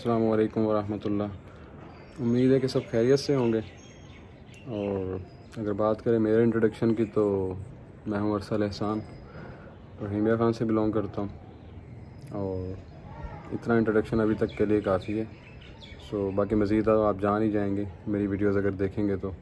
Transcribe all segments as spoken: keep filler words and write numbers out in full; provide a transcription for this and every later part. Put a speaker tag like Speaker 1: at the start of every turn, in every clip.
Speaker 1: अस्सलाम वालेकुम वरहमतुल्लाह। उम्मीद है कि सब खैरियत से होंगे। और अगर बात करें मेरे इंट्रोडक्शन की तो मैं हूं अरसल एहसान, रोहिंग्या खान से बिलोंग करता हूं और इतना इंट्रोडक्शन अभी तक के लिए काफ़ी है। सो बाकी मज़ीद आप जान ही जाएंगे मेरी वीडियोस अगर देखेंगे तो।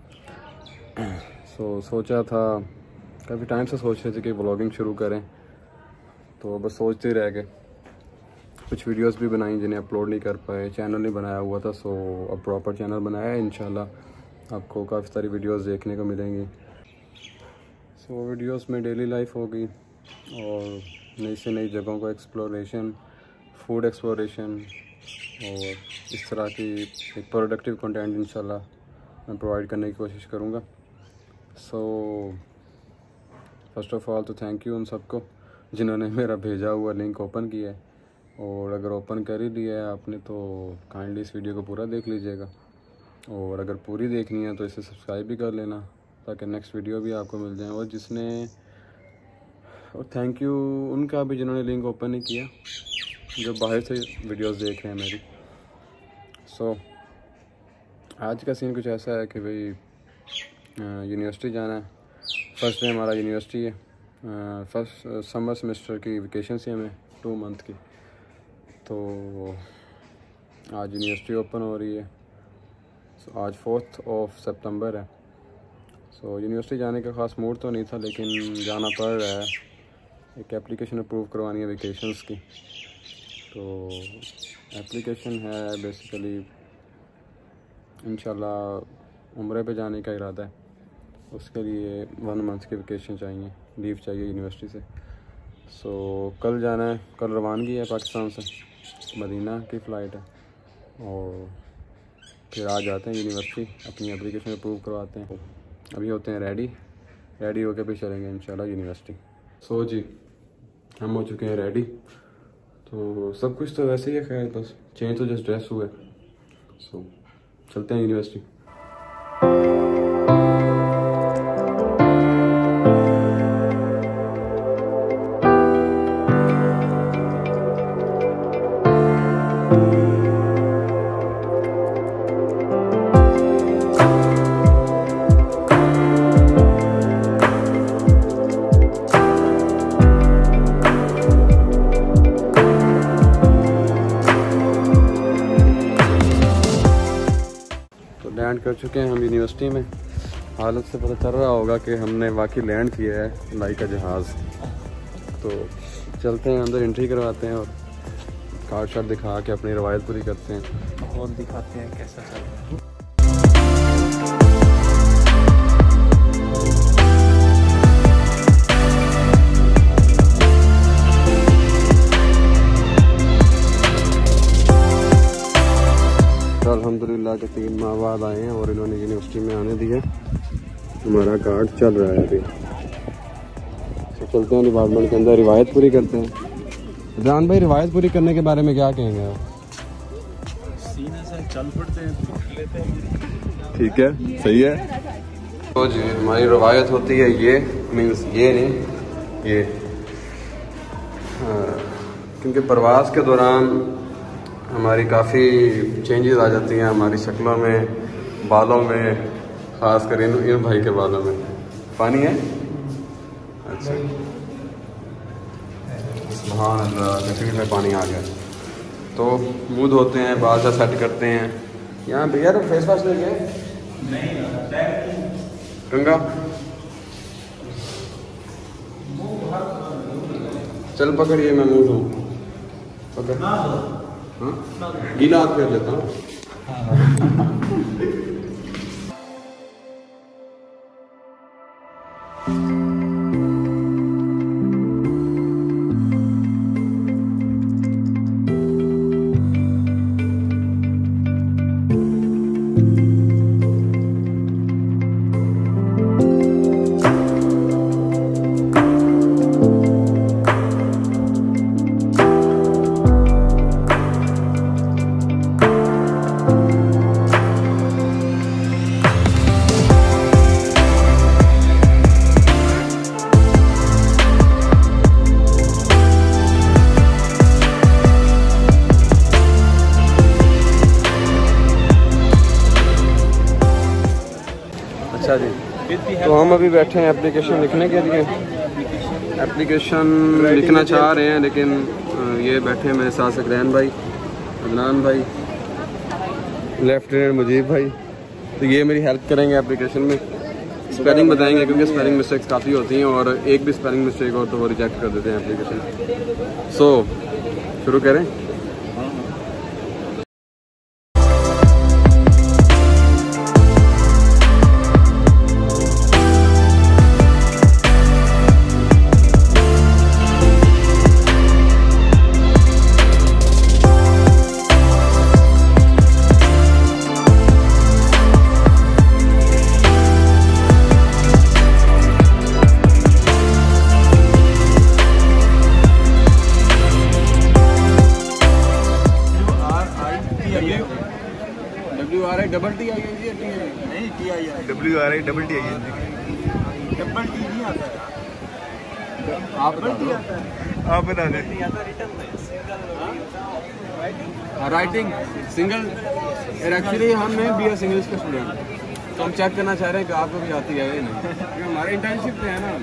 Speaker 1: सो सोचा था, काफ़ी टाइम से सोच रहे थे कि व्लॉगिंग शुरू करें, तो बस सोचते रह गए। कुछ वीडियोस भी बनाई जिन्हें अपलोड नहीं कर पाए, चैनल नहीं बनाया हुआ था। सो अब प्रॉपर चैनल बनाया है। इंशाल्लाह आपको काफ़ी सारी वीडियोस देखने को मिलेंगी। सो वीडियोस में डेली लाइफ होगी और नई से नई जगहों को एक्सप्लोरेशन, फूड एक्सप्लोरेशन और इस तरह की एक प्रोडक्टिव कंटेंट इंशाल्लाह मैं प्रोवाइड करने की कोशिश करूँगा। सो फर्स्ट ऑफ़ ऑल तो थैंक यू उन सबको जिन्होंने मेरा भेजा हुआ लिंक ओपन किया है, और अगर ओपन कर ही लिया है आपने तो काइंडली इस वीडियो को पूरा देख लीजिएगा, और अगर पूरी देखनी है तो इसे सब्सक्राइब भी कर लेना ताकि नेक्स्ट वीडियो भी आपको मिल जाए। और जिसने और थैंक यू उनका भी जिन्होंने लिंक ओपन नहीं किया, जो बाहर से वीडियोस देख रहे हैं मेरी। सो so, आज का सीन कुछ ऐसा है कि भाई यूनिवर्सिटी जाना है। फर्स्ट डे हमारा यूनिवर्सिटी है। फर्स्ट समर सेमेस्टर की वेकेशन से हमें टू मंथ की, तो आज यूनिवर्सिटी ओपन हो रही है। सो so, आज फोर्थ ऑफ सितंबर है। सो so, यूनिवर्सिटी जाने का ख़ास मूड तो नहीं था, लेकिन जाना पड़ रहा है। एक एप्लीकेशन अप्रूव करवानी है वेकेशंस की, तो एप्लीकेशन है बेसिकली इंशाल्लाह उम्रे पे जाने का इरादा है। उसके लिए वन मंथ की वेकेशन चाहिए, लीव चाहिए यूनिवर्सिटी से। सो so, कल जाना है, कल रवानगी है पाकिस्तान से, मदीना की फ़्लाइट है, और फिर आ जाते हैं यूनिवर्सिटी, अपनी एप्लीकेशन अप्रूव करवाते हैं। अभी होते हैं रेडी, रेडी होकर भी चलेंगे इंशाल्लाह यूनिवर्सिटी। सो so, जी हम हो चुके हैं रेडी, तो सब कुछ तो वैसे ही है, खैर बस चेंज तो जस्ट ड्रेस हुआ है। सो so, चलते हैं यूनिवर्सिटी। लैंड कर चुके हैं हम यूनिवर्सिटी में। हालत से पता चल रहा होगा कि हमने वाकई लैंड किया है लाई का जहाज़। तो चलते हैं अंदर, एंट्री करवाते हैं और कार्ड शार्ड दिखा के अपनी रवायत पूरी करते हैं और दिखाते हैं कैसा चल रहा है। अल्हम्दुलिल्लाह के तीन माह बाद आए हैं और इन्होंने यूनिवर्सिटी में आने दिया। हमारा कार्ड चल रहा है अभी। तो चलते हैं डिपार्टमेंट के अंदर, रिवायत पूरी करते हैं। जान भाई, रिवायत पूरी करने के बारे में क्या कहेंगे आप?
Speaker 2: सीने से चल पड़ते हैं, कर लेते हैं।
Speaker 1: ठीक है, सही है। तो जी हमारी रिवायत होती है ये, मीन्स ये नहीं ये, हाँ, क्योंकि प्रवास के दौरान हमारी काफ़ी चेंजेस आ जाती हैं हमारी शक्लों में, बालों में, ख़ास कर इन, इन भाई के बालों में। पानी है? अच्छा, सुभान अल्लाह, तकरीर में पानी आ गया। तो मुँह धोते हैं, बाल सा सेट करते हैं। यहाँ भैया तो फेस वॉश लेके गंगा चल पकड़िए, मैं मुँह धोऊँ। पकड़, हाँ गीला हाथ कर लेता हूँ। अच्छा जी, तो हम अभी बैठे हैं एप्लीकेशन लिखने के लिए। एप्लीकेशन लिखना चाह रहे हैं, लेकिन ये बैठे हैं मेरे साथ सकरैन भाई, अदनान भाई, लेफ्टिनेंट मुजीब भाई। तो ये मेरी हेल्प करेंगे एप्लीकेशन में, स्पेलिंग बताएंगे, क्योंकि स्पेलिंग मिस्टेक्स काफ़ी होती हैं और एक भी स्पेलिंग मिस्टेक हो तो वो रिजेक्ट कर देते हैं एप्लीकेशन। सो so, शुरू करें। W R I double T I N G नहीं T I I W R I double T I N G double T नहीं आता है। आप बता दो, आप बता दें। राइटिंग सिंगल, एक्चुअली हम हैं बी एस इंग्लिश के स्टूडेंट, तो हम चेक करना चाह रहे हैं कि आपको भी आती है या नहीं, क्योंकि हमारे इंटर्नशिप पे है ना।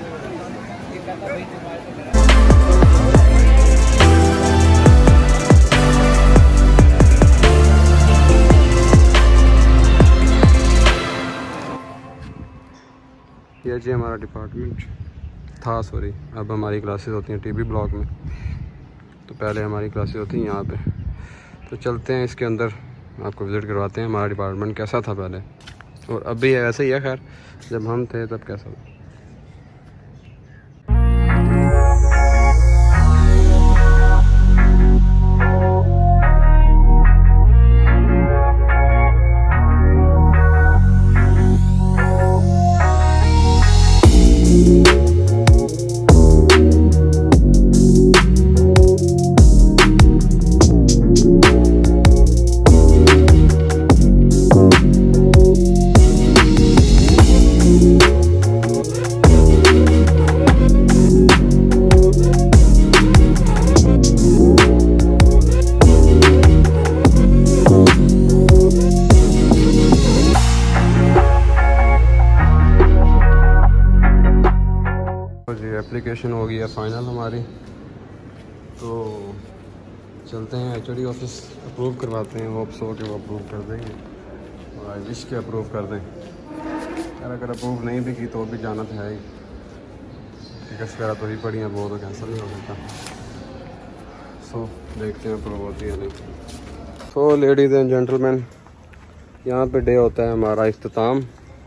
Speaker 1: ये जी हमारा डिपार्टमेंट था, सॉरी, अब हमारी क्लासेस होती हैं टीबी ब्लॉक में, तो पहले हमारी क्लासेस होती हैं यहाँ पे। तो चलते हैं इसके अंदर, आपको विज़िट करवाते हैं हमारा डिपार्टमेंट कैसा था पहले, और अब भी है वैसे ही है। खैर जब हम थे तब कैसा था। एप्लीकेशन हो गई है फाइनल हमारी, तो चलते हैं H O D office, approve करवाते हैं। वो सो के वो अप्रूव कर देंगे और आई विश के अप्रूव कर दें। यार अगर अप्रूव नहीं भी की तो भी जाना तो है ही, टिकट्स वगैरह तो ही पड़ी हैं, वो तो कैंसिल नहीं हो सकता। सो देखते हैं अप्रूव होती है नहीं। सो लेडीज़ एंड जेंटलमैन, यहाँ पे डे होता है हमारा इख्तिताम,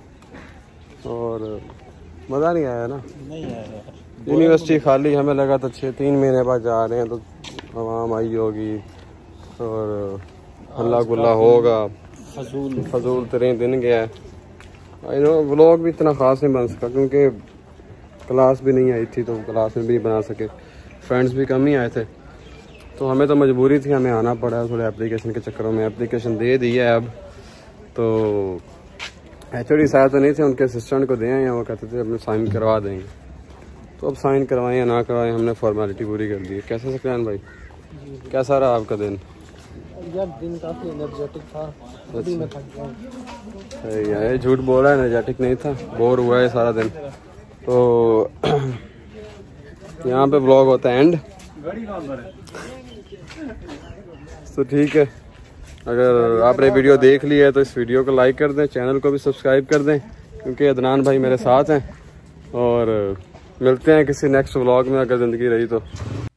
Speaker 1: और मज़ा नहीं आया ना,
Speaker 2: नहीं आया।
Speaker 1: यूनिवर्सिटी खाली, हमें लगा था छः तीन महीने बाद जा रहे हैं तो आवाम आई होगी और हल्ला गुल्ला होगा, फजूल फजूल तरीन दिन गया है। आई नो व्लॉग भी इतना ख़ास नहीं बन सका, क्योंकि क्लास भी नहीं आई थी, तो क्लास में भी बना सके, फ्रेंड्स भी कम ही आए थे, तो हमें तो मजबूरी थी, हमें आना पड़ा थोड़े एप्लीकेशन के चक्करों में। एप्लीकेशन दे दी है अब, तो एच ओ डी साहब तो नहीं थे, उनके असिस्टेंट को दें, या वो कहते थे अपने साइन करवा देंगे, तो अब साइन करवाएं या ना करवाएं, हमने फॉर्मेलिटी पूरी कर दी है। कैसा सकरैन भाई, कैसा रहा आपका दिन?
Speaker 2: यार दिन काफ़ी एनर्जेटिक था, अभी मैं थक गया।
Speaker 1: ये झूठ बोल रहा है, एनर्जेटिक नहीं था, बोर हुआ है सारा दिन। तो यहाँ पे ब्लॉग होता है एंड, तो ठीक है, अगर आपने वीडियो देख ली है तो इस वीडियो को लाइक कर दें, चैनल को भी सब्सक्राइब कर दें, क्योंकि अदनान भाई मेरे साथ हैं, और मिलते हैं किसी नेक्स्ट व्लॉग में अगर ज़िंदगी रही तो।